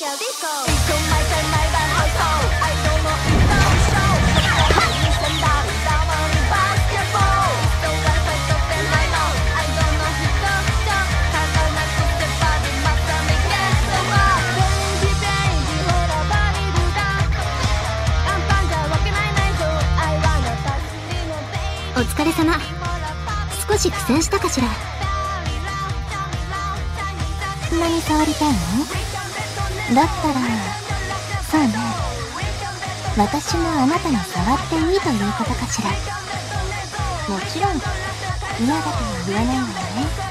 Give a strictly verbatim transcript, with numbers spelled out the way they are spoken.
お疲れ様。少し苦戦したかしら。何触りたいの？だったらそうね、私もあなたに触っていいということかしら。もちろん嫌だとは言わないわよね。